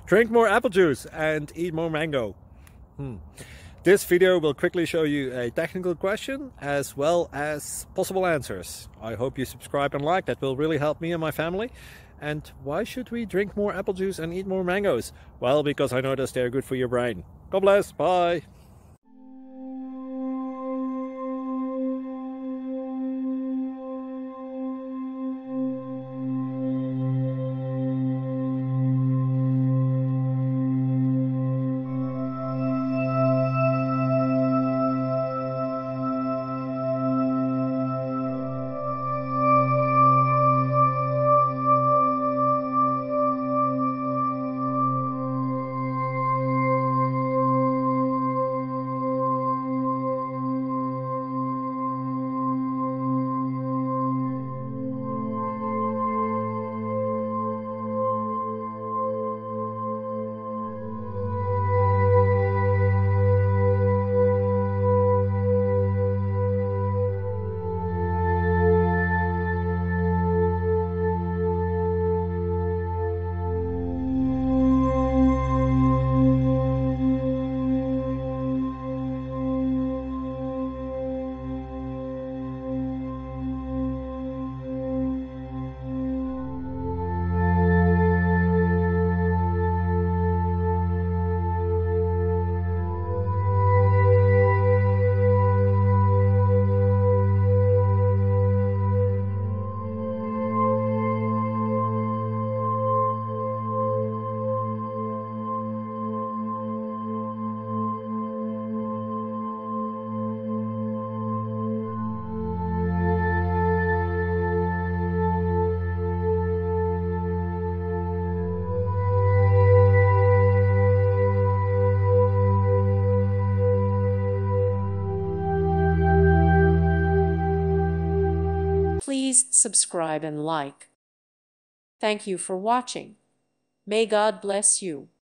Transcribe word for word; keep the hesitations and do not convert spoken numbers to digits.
Drink more apple juice and eat more mango. Hmm. This video will quickly show you a technical question as well as possible answers. I hope you subscribe and like, that will really help me and my family. And why should we drink more apple juice and eat more mangoes? Well, because I noticed they're good for your brain. God bless, bye! Please subscribe and like. Thank you for watching. May God bless you.